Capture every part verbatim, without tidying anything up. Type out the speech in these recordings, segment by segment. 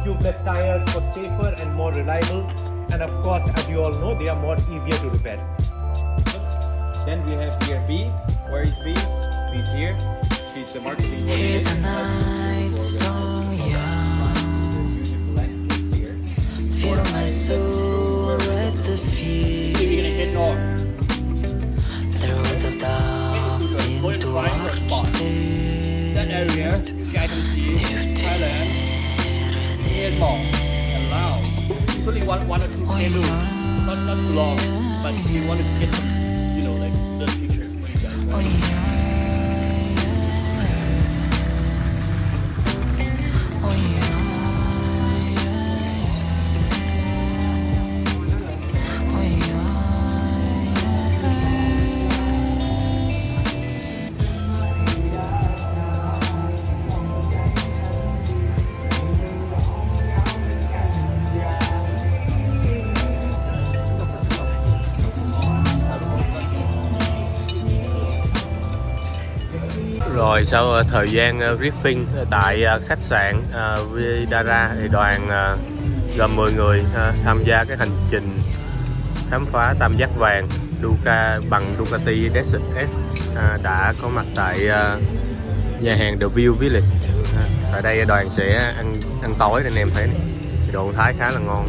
tubeless tires for safer and more reliable, and of course, as you all know, they are more easier to repair. Then we have here B. Where is B? B is here. She's the marketing coordinator. Feel my soul at the feet. Through the dark into that area, I can see Thailand, Myanmar, and Laos. It's only one, one or two canoes, not not too long, but we wanted to get some, you know, like the picture for you guys. Right? Rồi sau thời gian briefing tại khách sạn Vidara thì đoàn gồm mười người tham gia cái hành trình khám phá tam giác vàng Duca bằng Ducati Desert S đã có mặt tại nhà hàng The View Village. Tại đây đoàn sẽ ăn ăn tối nên em thấy đồ Thái khá là ngon.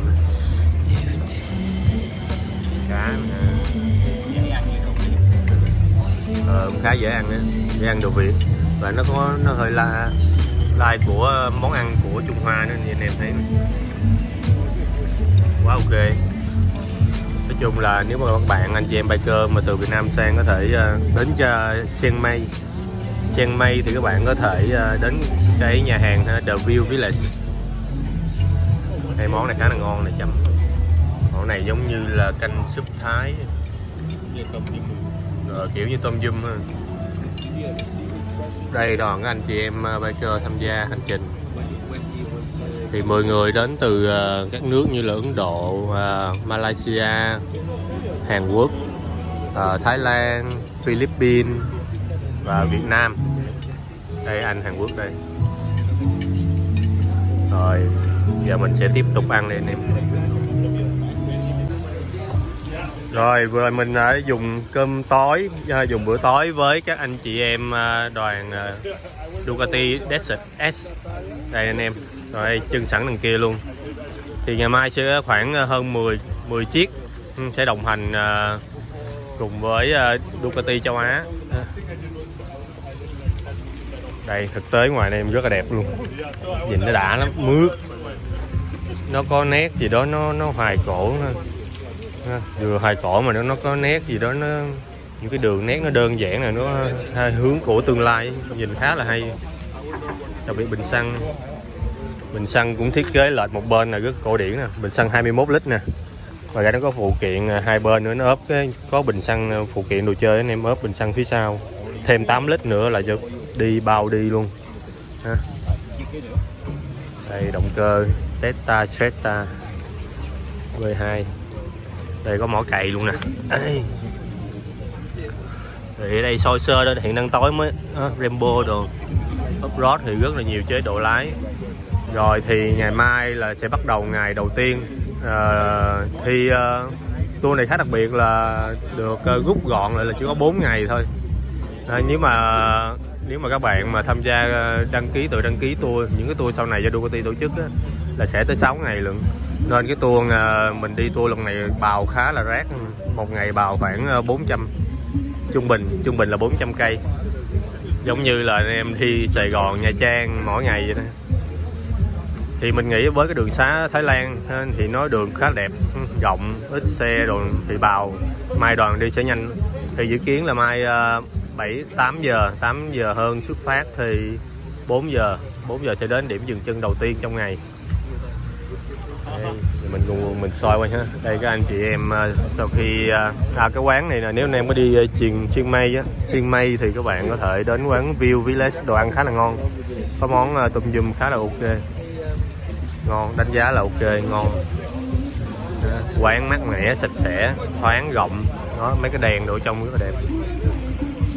Cá ờ, khá dễ ăn đó. Dễ ăn đồ Việt và nó có nó hơi la lai của món ăn của Trung Hoa nữa nên em thấy quá ok. Nói chung là nếu mà các bạn anh chị em biker mà từ Việt Nam sang có thể đến cho Chiang Mai Chiang Mai thì các bạn có thể đến cái nhà hàng The View Village. Cái món này khá là ngon này chấm. Món này giống như là canh súp Thái, ờ, kiểu như tôm dum. Đây đoàn các anh chị em biker tham gia hành trình thì mười người đến từ các nước như là Ấn Độ, Malaysia, Hàn Quốc, Thái Lan, Philippines và Việt Nam. Đây anh Hàn Quốc đây. Rồi giờ mình sẽ tiếp tục ăn đây anh em. Rồi vừa mình đã dùng cơm tối, dùng bữa tối với các anh chị em đoàn Ducati Desert S. Đây anh em, rồi chân sẵn đằng kia luôn. Thì ngày mai sẽ khoảng hơn mười, mười chiếc sẽ đồng hành cùng với Ducati châu Á. Đây thực tế ngoài này rất là đẹp luôn, nhìn nó đã lắm, mướt, nó có nét gì đó nó nó hoài cổ nữa. Vừa hoài cổ mà nó nó có nét gì đó, nó những cái đường nét nó đơn giản là nó hướng của tương lai, nhìn khá là hay. Đặc biệt bình xăng, bình xăng cũng thiết kế lệch một bên là rất cổ điển nè, bình xăng hai mươi mốt lít nè. Ngoài ra nó có phụ kiện hai bên nữa, nó ốp cái có bình xăng phụ kiện đồ chơi anh em, ốp bình xăng phía sau thêm tám lít nữa là cho đi bao đi luôn ha. Đây động cơ Testa Stretta V hai. Đây có mỏ cày luôn nè. Đây. Thì ở đây soi sơ đó, hiện đang tối mới à, Rambo đồ off-road thì rất là nhiều chế độ lái. Rồi thì ngày mai là sẽ bắt đầu ngày đầu tiên. À, thì uh, tour này khá đặc biệt là được uh, rút gọn lại là chỉ có bốn ngày thôi. À, nếu mà nếu mà các bạn mà tham gia đăng ký tự đăng ký tour, những cái tour sau này do Ducati tổ chức á, là sẽ tới sáu ngày lượng. Nên cái tour uh, mình đi tour lần này bào khá là rác, một ngày bào khoảng uh, bốn trăm, trung bình trung bình là bốn trăm cây, giống như là anh em đi Sài Gòn, Nha Trang mỗi ngày vậy đó. Thì mình nghĩ với cái đường xá Thái Lan thì nó đường khá đẹp, rộng, ít xe rồi thì bào mai đoàn đi sẽ nhanh. Thì dự kiến là mai uh, bảy tám giờ, tám giờ hơn xuất phát thì bốn giờ sẽ đến điểm dừng chân đầu tiên trong ngày. Đây, thì mình cùng mình soi qua ha. Đây các anh chị em sau khi à cái quán này là nếu anh em có đi Chiang Chiang Mai á, Chiang Mai thì các bạn có thể đến quán View Village, đồ ăn khá là ngon. Có món tôm dum khá là ok. Ngon, đánh giá là ok, ngon. Đó, quán mát mẻ, sạch sẽ, thoáng, rộng. Đó, mấy cái đèn đổ trong rất là đẹp.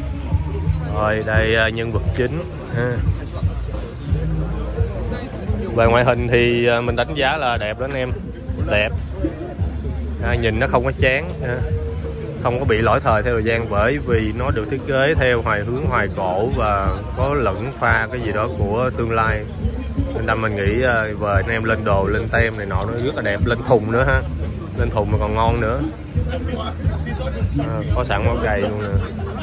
Rồi đây nhân vật chính ha. Về ngoại hình thì mình đánh giá là đẹp đó anh em, đẹp, à, nhìn nó không có chán, không có bị lỗi thời theo thời gian, bởi vì nó được thiết kế theo hoài hướng hoài cổ và có lẫn pha cái gì đó của tương lai, nên là mình nghĩ về anh em lên đồ lên tem này nọ nó rất là đẹp, lên thùng nữa ha, lên thùng mà còn ngon nữa, à, có sẵn món gầy luôn nè.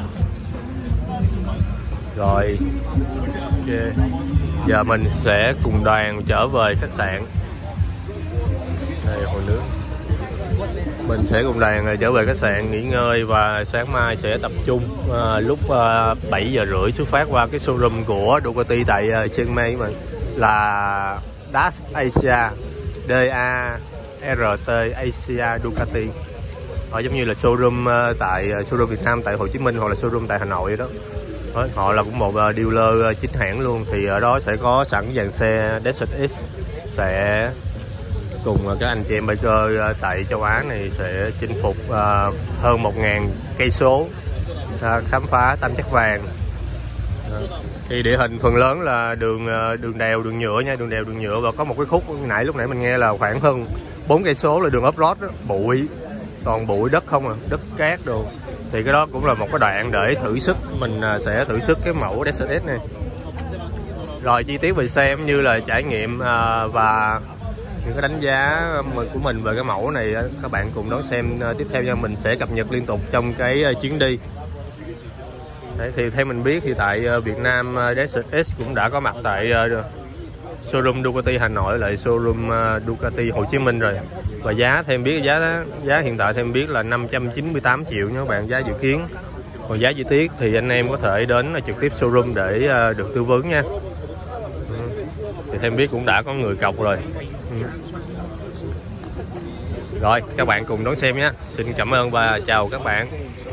Rồi okay. Giờ mình sẽ cùng đoàn trở về khách sạn. Đây hồ nước. Mình sẽ cùng đoàn trở về khách sạn nghỉ ngơi và sáng mai sẽ tập trung à, lúc à, bảy giờ rưỡi xuất phát qua cái showroom của Ducati tại uh, Chiang Mai mà là Dash Asia, D A R T Asia Ducati. Họ giống như là showroom uh, tại uh, showroom Việt Nam tại Hồ Chí Minh hoặc là showroom tại Hà Nội đó. Đó, họ là cũng một uh, dealer uh, chính hãng luôn, thì ở đó sẽ có sẵn dàn xe Desert X, sẽ cùng các anh chị em biker tại châu Á này sẽ chinh phục uh, hơn một ngàn cây số, uh, khám phá tam giác vàng. Uh, thì địa hình phần lớn là đường uh, đường đèo đường nhựa nha, đường đèo đường nhựa, và có một cái khúc nãy lúc nãy mình nghe là khoảng hơn bốn cây số là đường off-road đó, bụi, toàn bụi đất không à, đất cát đồ. Thì cái đó cũng là một cái đoạn để thử sức, mình uh, sẽ thử sức cái mẫu Desert X này. Rồi chi tiết về xe cũng như là trải nghiệm uh, và những cái đánh giá của mình về cái mẫu này các bạn cùng đón xem tiếp theo nha. Mình sẽ cập nhật liên tục trong cái chuyến đi. Đấy, thì theo mình biết thì tại Việt Nam Desert X cũng đã có mặt tại showroom Ducati Hà Nội lại showroom Ducati Hồ Chí Minh rồi. Và giá thêm biết giá giá hiện tại thêm biết là năm trăm chín mươi tám triệu nha các bạn, giá dự kiến. Còn giá chi tiết thì anh em có thể đến trực tiếp showroom để được tư vấn nha. Thì thêm biết cũng đã có người cọc rồi. Rồi các bạn cùng đón xem nhé. Xin cảm ơn và chào các bạn.